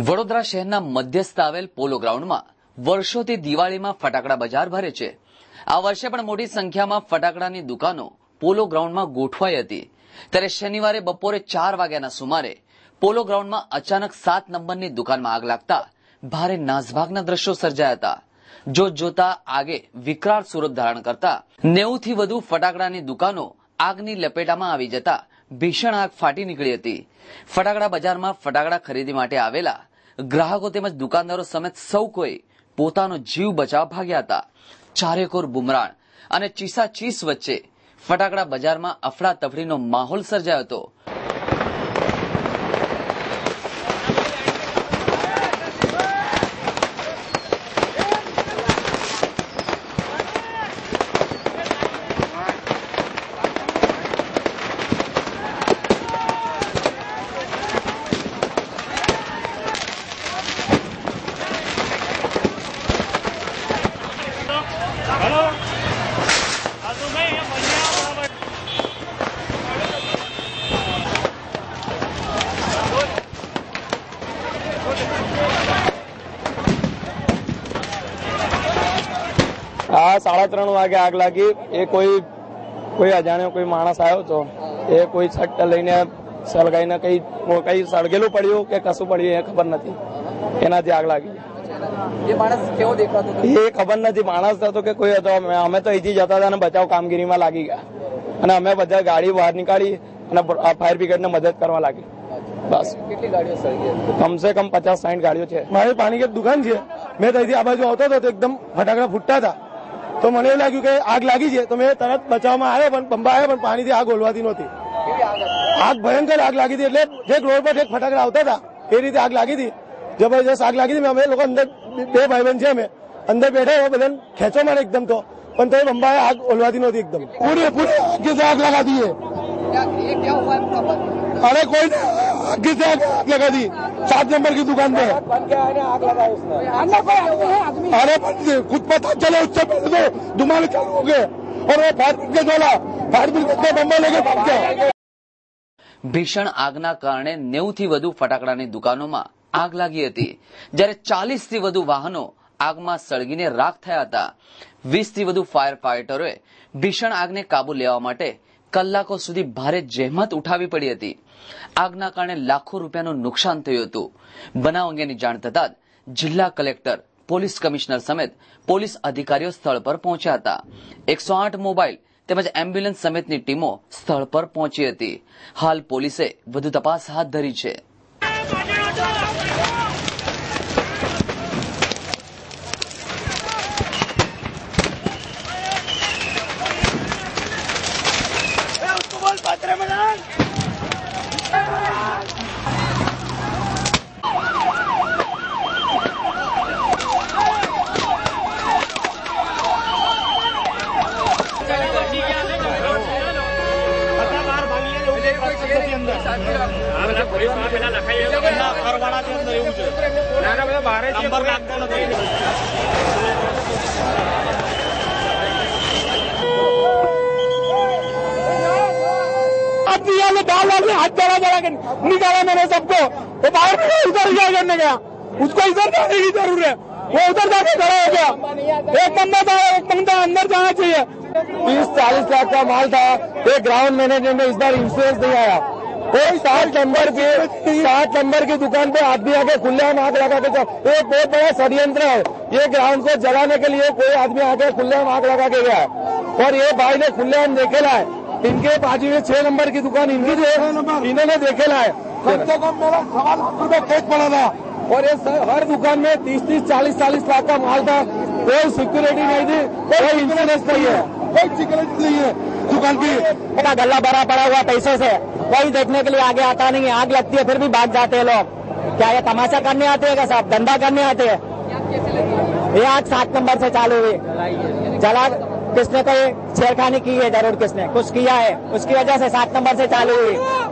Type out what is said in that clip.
વડોદરા શહેરના મધ્યસ્થ આવેલ પોલો ગ્રાઉન્ડમાં વર્ષોથી દિવાળીમાં ફટાકડા બજાર ભરે છે। આ વર્ષે પણ મોટી સંખ્યામાં ફટાકડાની દુકાનો પોલો ગ્રાઉન્ડમાં ગોઠવાઈ હતી। ત્યારે શનિવારે બપોરે 4 વાગ્યાના સુમારે પોલો ગ્રાઉન્ડમાં અચાનક 7 નંબરની દુકાનમાં આગ લાગતા ભારે નાસભાગના દ્રશ્યો સર્જાયા હતા। જોતા આગે વિકરાળ સ્વરૂપ ધારણ કરતા 90 થી વધુ ફટાકડાની દુકાનો આગની લપેટામાં આવી જતા ભીષણ આગ ફાટી નીકળી હતી। ફટાકડા બજારમાં ફટાકડા ખરીદી માટે આવેલા ગ્રાહકો તેમજ દુકાનદારો સમેત સૌ કોઈ પોતાનો જીવ બચાવ ભાગ્યા હતા। ચારેકોર બુમરાણ અને ચીસાચીસ વચ્ચે ફટાકડા બજારમાં અફડાતફડીનો માહોલ સર્જાયો હતો। આ 3:30 વાગે આગ લાગી। એ કોઈ અજાણ્યો કોઈ માણસ આવ્યો તો એ કોઈ છટ લઈને સળગાઈને કઈ સળગેલું પડ્યું કે કશું પડ્યું એ ખબર નથી, એનાથી આગ લાગી। એ માણસ કેવો દેખાતો હતો એ ખબર નથી, માણસ હતો કે કોઈ હતો। અમે તો અહીંથી જતા હતા અને બચાવ કામગીરીમાં લાગી ગયા અને અમે બધા ગાડી બહાર નીકાળી અને ફાયર બ્રિગેડને મદદ કરવા લાગી। બસ કેટલી ગાડીઓ સળગી? કમસે કમ 50-60 ગાડીઓ છે। મારી પાણી એક દુકાન છે, મેં ત્યાંથી આ બાજુ આવતો હતો તો એકદમ ફટાકડા ફૂટતા હતા તો મને એવું લાગ્યું કે આગ લાગી છે તો મેં તરત બચાવમાં આવ્યો, પણ પંપા આવ્યો પણ પાણીથી આગ ઓલવાતી નહોતી। આગ ભયંકર આગ લાગી હતી, એટલે જે રોડ પર ફટાકડા આવતા હતા એ રીતે આગ લાગી હતી, જબરજસ્ત આગ લાગી હતી। અમે લોકો અંદર 2 ભાઈબંધ છે, અમે અંદર બેઠા બધાને ખેંચો મને એકદમ તો, પણ તો પંપાએ આગ ઓલવાતી નહોતી એકદમ પૂરી આગ લगा दी है। अरे कोई आगे से आग लगा दी 7 नंबर की दुकान पे। आग लगाई उसने। अरे कुछ पता चले उससे पहले तो धुमाले चालू हो गए और वो फायर ब्रिगेड वाला फायर ब्रिगेड बम्बा लेके भाग गया। ભીષણ આગના કારણે 90 થી વધુ ફટાકડાની દુકાનોમાં આગ લાગી હતી, જ્યારે 40 થી વધુ વાહનો આગમાં સળગીને રાખ થયા હતા। 20 થી વધુ ફાયર ફાઇટરોએ ભીષણ આગને કાબુ લેવા માટે કલાકો સુધી ભારે જહેમત ઉઠાવી પડી હતી। આગના કારણે લાખો રૂપિયાનું નુકસાન થયું હતું। બનાવ અંગેની જાણ થતાં જ જિલ્લા કલેક્ટર, પોલીસ કમિશનર સમેત પોલીસ અધિકારીઓ સ્થળ પર પહોંચ્યા હતા। 108 મોબાઈલ તેમજ એમ્બ્યુલન્સ સમેતની ટીમો સ્થળ પર પહોંચી હતી। હાલ પોલીસે વધુ તપાસ હાથ ધરી છે। हाथ जला के निकाला मैंने सबको, वो बाहर उधर क्या करने गया, उसको इधर जाने की जरूरत है, वो उधर जाके खड़ा हो गया। एक बंदा अंदर जाना चाहिए। 30-40 लाख का माल था। ये ग्राउंड मैनेजमेंट ने इस बार इंश्योरेंस नहीं आया। कोई 7 नंबर की दुकान पे आदमी आके खुलेआम आग लगा के एक बहुत बड़ा षड्यंत्र है। ये ग्राउंड को जलाने के लिए कोई आदमी आके खुलेआम आग लगा के गया है और ये भाई ने खुलेआम देखेला है। इनके बाजू में 6 नंबर की दुकान इनकी जो इन्होंने देखेला है। कम से कम मेरा 1.5 लाख रुपया केस पड़ा था और ये हर दुकान में 30-40 लाख का माल था। कोई सिक्योरिटी नहीं थी, कोई इंश्योरेंस नहीं है, कोई सिक्योरिटी नहीं है दुकान की। गला भरा पड़ा हुआ पैसे से, कोई देखने के लिए आगे आता नहीं है। आग लगती है फिर भी भाग जाते हैं लोग। क्या ये तमाशा करने आते हैं क्या साहब, धंधा करने आते हैं? ये आग 7 नंबर से चालू हुई, चला किसने तो छेड़खानी की है, जरूर किसने कुछ किया है, उसकी वजह से 7 नंबर से चालू हुई।